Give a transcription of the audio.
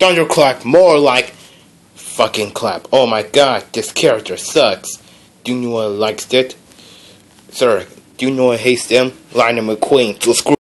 Thunderclap, more like fucking clap. Oh my god, this character sucks. Do you know what likes it? Sir, do you know what hates them? Lightning McQueen, so screw